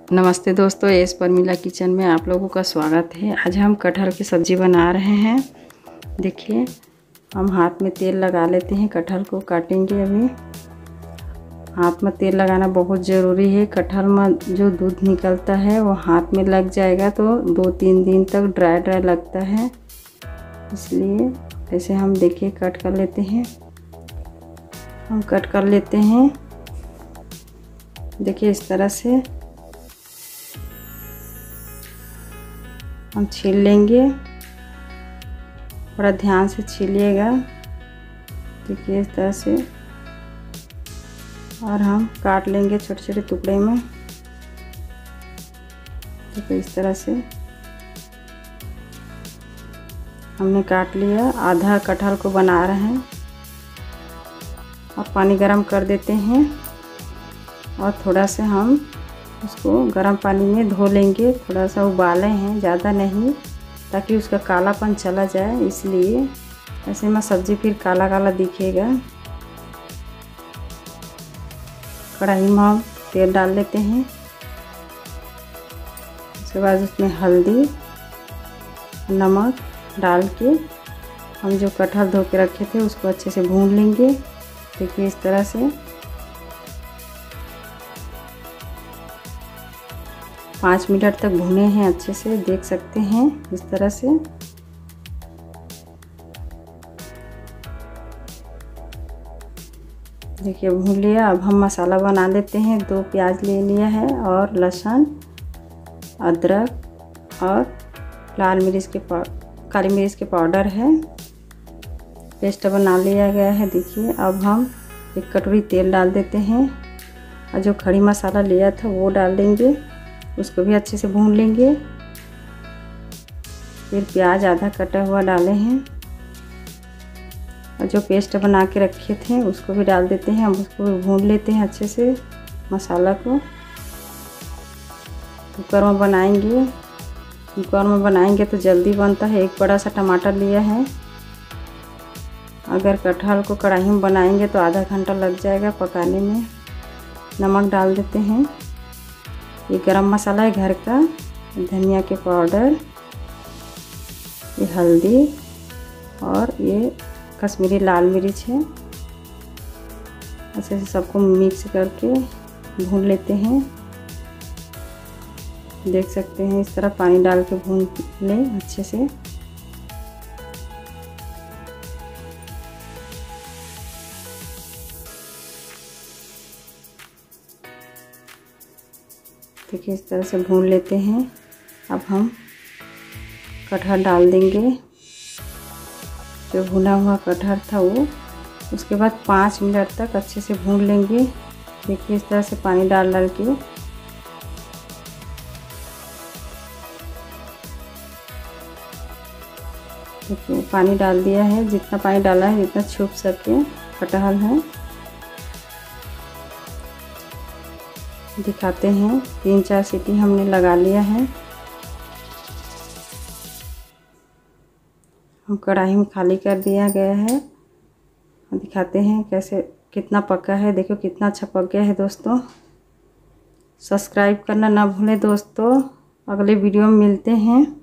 नमस्ते दोस्तों, S Parmila kitchen में आप लोगों का स्वागत है। आज हम कटहल की सब्ज़ी बना रहे हैं। देखिए, हम हाथ में तेल लगा लेते हैं। कटहल को काटेंगे। अभी हाथ में तेल लगाना बहुत ज़रूरी है। कटहल में जो दूध निकलता है वो हाथ में लग जाएगा तो 2-3 दिन तक ड्राई लगता है। इसलिए ऐसे हम देखिए कट कर लेते हैं। हम कट कर लेते हैं। देखिए इस तरह से हम छील लेंगे। थोड़ा ध्यान से छीलिएगा। देखिए इस तरह से, और हम काट लेंगे छोटे छोटे टुकड़े में। देखिए इस तरह से हमने काट लिया। आधा कटहल को बना रहे हैं। और पानी गरम कर देते हैं और थोड़ा से हम उसको गर्म पानी में धो लेंगे। थोड़ा सा उबाले हैं, ज़्यादा नहीं, ताकि उसका कालापन चला जाए। इसलिए ऐसे में सब्ज़ी फिर काला काला दिखेगा। कढ़ाई में हम तेल डाल लेते हैं। उसके बाद उसमें हल्दी, नमक डाल के हम जो कटहल धो के रखे थे उसको अच्छे से भून लेंगे। देखिए इस तरह से 5 मिनट तक भुने हैं अच्छे से, देख सकते हैं इस तरह से। देखिए भून लिया। अब हम मसाला बना लेते हैं। 2 प्याज ले लिया है और लहसुन, अदरक और काली मिर्च के पाउडर है। पेस्ट बना लिया गया है। देखिए अब हम 1 कटोरी तेल डाल देते हैं और जो खड़ी मसाला लिया था वो डाल देंगे। उसको भी अच्छे से भून लेंगे। फिर प्याज आधा कटा हुआ डाले हैं और जो पेस्ट बना के रखे थे उसको भी डाल देते हैं। हम उसको भी भून लेते हैं अच्छे से। मसाला को कुकर में बनाएंगे। कुकर में बनाएंगे तो जल्दी बनता है। 1 बड़ा सा टमाटर लिया है। अगर कटहल को कढ़ाई में बनाएंगे तो आधा घंटा लग जाएगा पकाने में। नमक डाल देते हैं। ये गरम मसाला है घर का, धनिया के पाउडर, ये हल्दी और ये कश्मीरी लाल मिर्च है। अच्छे से सबको मिक्स करके भून लेते हैं। देख सकते हैं इस तरह पानी डाल के भून लें अच्छे से। देखिए इस तरह से भून लेते हैं। अब हम कटहल डाल देंगे, जो भुना हुआ कटहल था वो। उसके बाद 5 मिनट तक अच्छे से भून लेंगे। देखिए इस तरह से पानी डाल के देखिए पानी डाल दिया है। जितना पानी डाला है जितना छुप सके कटहल है। दिखाते हैं। 3-4 सीटी हमने लगा लिया है। हम कढ़ाई में खाली कर दिया गया है। दिखाते हैं कैसे कितना पका है। देखो कितना अच्छा पक गया है दोस्तों। सब्सक्राइब करना ना भूलें दोस्तों। अगले वीडियो में मिलते हैं।